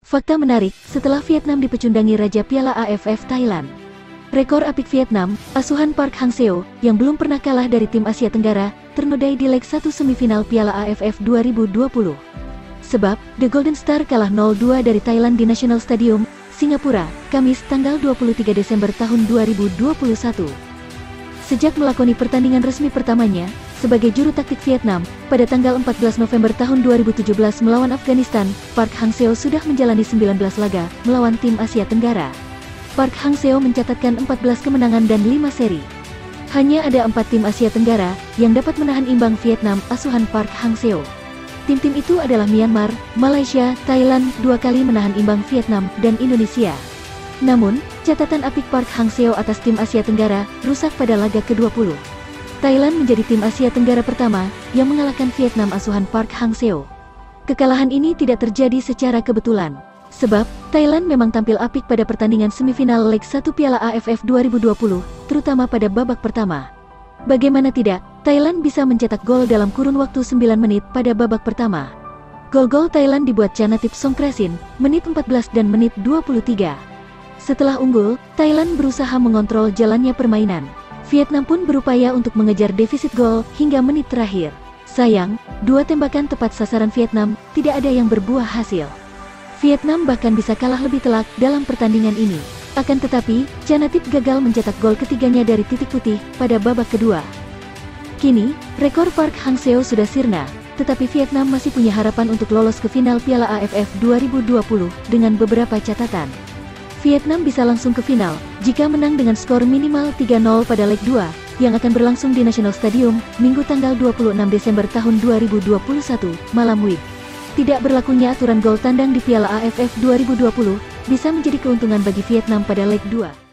Fakta menarik, setelah Vietnam dipecundangi Raja Piala AFF Thailand. Rekor apik Vietnam, asuhan Park Hang-seo, yang belum pernah kalah dari tim Asia Tenggara, ternodai di leg 1 semifinal Piala AFF 2020. Sebab, The Golden Star kalah 0-2 dari Thailand di National Stadium, Singapura, Kamis tanggal 23 Desember tahun 2021. Sejak melakoni pertandingan resmi pertamanya, sebagai juru taktik Vietnam, pada tanggal 14 November tahun 2017 melawan Afghanistan, Park Hang-seo sudah menjalani 19 laga melawan tim Asia Tenggara. Park Hang-seo mencatatkan 14 kemenangan dan 5 seri. Hanya ada 4 tim Asia Tenggara yang dapat menahan imbang Vietnam asuhan Park Hang-seo. Tim-tim itu adalah Myanmar, Malaysia, Thailand 2 kali menahan imbang Vietnam, dan Indonesia. Namun, catatan apik Park Hang-seo atas tim Asia Tenggara rusak pada laga ke-20. Thailand menjadi tim Asia Tenggara pertama yang mengalahkan Vietnam asuhan Park Hang-seo. Kekalahan ini tidak terjadi secara kebetulan, sebab Thailand memang tampil apik pada pertandingan semifinal leg 1 Piala AFF 2020, terutama pada babak pertama. Bagaimana tidak, Thailand bisa mencetak gol dalam kurun waktu 9 menit pada babak pertama. Gol-gol Thailand dibuat Chanatip Songkrasin, menit 14 dan menit 23. Setelah unggul, Thailand berusaha mengontrol jalannya permainan. Vietnam pun berupaya untuk mengejar defisit gol hingga menit terakhir. Sayang, 2 tembakan tepat sasaran Vietnam tidak ada yang berbuah hasil. Vietnam bahkan bisa kalah lebih telak dalam pertandingan ini. Akan tetapi, Chanatip gagal mencetak gol ketiganya dari titik putih pada babak kedua. Kini, rekor Park Hang-seo sudah sirna, tetapi Vietnam masih punya harapan untuk lolos ke final Piala AFF 2020 dengan beberapa catatan. Vietnam bisa langsung ke final jika menang dengan skor minimal 3-0 pada leg 2 yang akan berlangsung di National Stadium Minggu tanggal 26 Desember tahun 2021 malam WIB. Tidak berlakunya aturan gol tandang di Piala AFF 2020 bisa menjadi keuntungan bagi Vietnam pada leg 2.